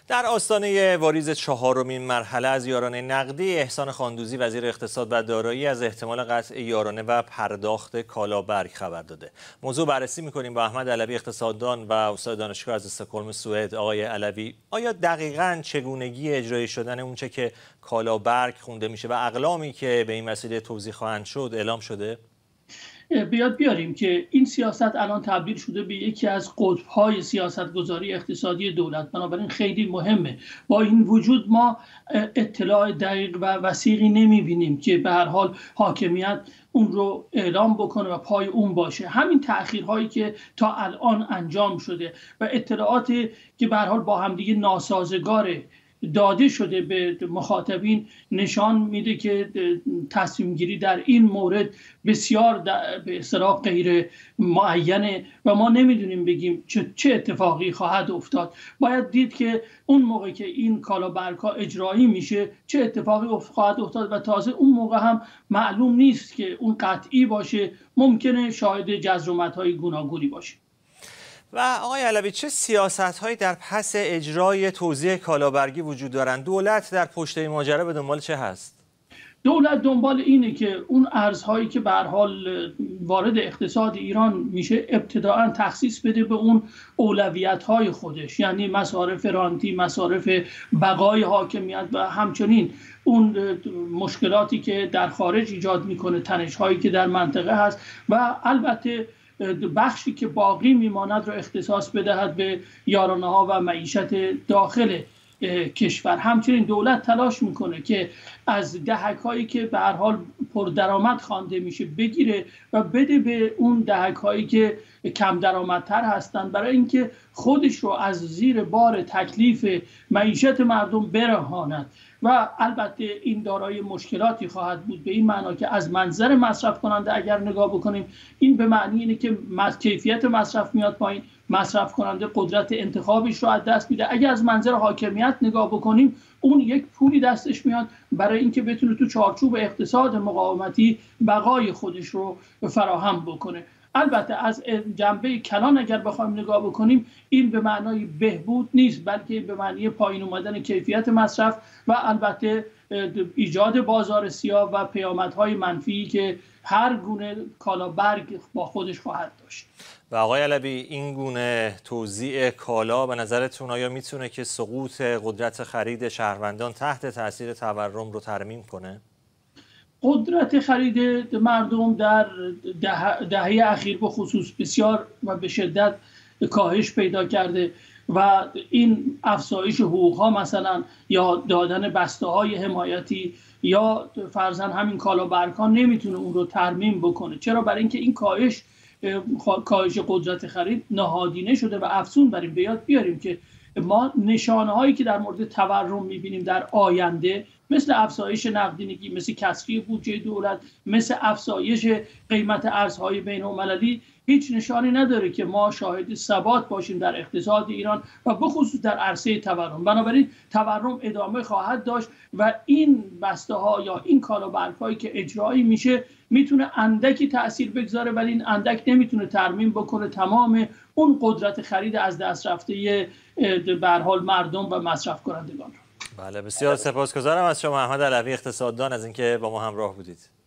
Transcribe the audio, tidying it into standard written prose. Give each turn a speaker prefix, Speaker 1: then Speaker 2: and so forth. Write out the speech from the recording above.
Speaker 1: در آستانه واریز چهارمین مرحله از یارانه نقدی، احسان خاندوزی وزیر اقتصاد و دارایی از احتمال قطع یارانه و پرداخت کالابرگ خبر داده. موضوع بررسی می‌کنیم با احمد علوی، اقتصاددان و استاد دانشگاه از استکهلم سوئد. آقای علوی، آیا دقیقاً چگونگی اجرایی شدن اونچه که کالابرگ خونده میشه و اقلامی که به این وسیله توزیع خواهند شد اعلام شده؟
Speaker 2: بیاد بیاریم که این سیاست الان تبدیل شده به یکی از قطب‌های سیاست‌گذاری اقتصادی دولت، بنابراین خیلی مهمه. با این وجود ما اطلاع دقیق و وثیقی نمی‌بینیم که به هر حال حاکمیت اون رو اعلام بکنه و پای اون باشه. همین تأخیرهایی که تا الان انجام شده و اطلاعاتی که به هر حال با همدیگه ناسازگاره داده شده به مخاطبین نشان میده که تصمیم گیری در این مورد بسیار به اصطلاح غیر معینه و ما نمیدونیم بگیم چه اتفاقی خواهد افتاد. باید دید که اون موقع که این کالابرگ‌ها اجرایی میشه چه اتفاقی خواهد افتاد و تازه اون موقع هم معلوم نیست که اون قطعی باشه، ممکنه شاهد جذر و مدهای گوناگونی باشه.
Speaker 1: و آقای علوی، چه سیاست‌هایی در پس اجرای توزیع کالابرگی وجود دارند؟ دولت در پشت این ماجرا به دنبال چه هست؟
Speaker 2: دولت دنبال اینه که اون ارزهایی که به هر حال وارد اقتصاد ایران میشه ابتداعاً تخصیص بده به اون اولویت‌های خودش، یعنی مصارف رانتی، مصارف بقای حاکمیت و همچنین اون مشکلاتی که در خارج ایجاد میکنه، تنش‌هایی که در منطقه هست و البته بخشی که باقی میماند رو اختصاص بدهد به یارانه‌ها و معیشت داخل کشور. همچنین دولت تلاش میکنه که از دهک‌هایی که به هر حال پردرآمد خوانده میشه بگیره و بده به اون دهک‌هایی که کم درآمدتر هستند، برای اینکه خودش رو از زیر بار تکلیف معیشت مردم برهاند. و البته این دارای مشکلاتی خواهد بود به این معنا که از منظر مصرف کننده اگر نگاه بکنیم، این به معنی اینه که کیفیت مصرف میاد پایین، مصرف کننده قدرت انتخابش رو از دست میده. اگر از منظر حاکمیت نگاه بکنیم، اون یک پولی دستش میاد برای اینکه بتونه تو چارچوب اقتصاد مقاومتی بقای خودش رو فراهم بکنه. البته از جنبه کلان اگر بخوایم نگاه بکنیم، این به معنای بهبود نیست، بلکه به معنی پایین اومدن کیفیت مصرف و البته ایجاد بازار سیاه و پیامدهای منفی که هر گونه کالابرگ با خودش خواهد داشت.
Speaker 1: و آقای علوی، این گونه توزیع کالا به نظرتون آیا میتونه که سقوط قدرت خرید شهروندان تحت تاثیر تورم رو ترمیم کنه؟
Speaker 2: قدرت خرید مردم در دهه اخیر به خصوص بسیار و به شدت کاهش پیدا کرده و این افزایش حقوق‌ها مثلا یا دادن بسته‌های حمایتی یا فرضاً همین کالابرگ‌ها نمیتونه اون رو ترمیم بکنه. چرا؟ برای اینکه این کاهش قدرت خرید نهادینه شده و افزون بر این بیاریم که ما نشانه‌هایی که در مورد تورم می‌بینیم در آینده، مثل افزایش نقدینگی، مثل کسری بودجه دولت، مثل افزایش قیمت ارزهای بین‌المللی، هیچ نشانی نداره که ما شاهد ثبات باشیم در اقتصاد ایران و بخصوص در عرصه تورم. بنابراین تورم ادامه خواهد داشت و این بسته‌ها یا این کالابرگ‌هایی که اجرایی میشه میتونه اندکی تأثیر بگذاره، ولی این اندک نمیتونه ترمیم بکنه تمام اون قدرت خرید از دست رفته به هر حال مردم و مصرف کنندگان.
Speaker 1: بله، بسیار سپاسگزارم از شما احمد علوی، اقتصاددان، از اینکه با ما همراه بودید.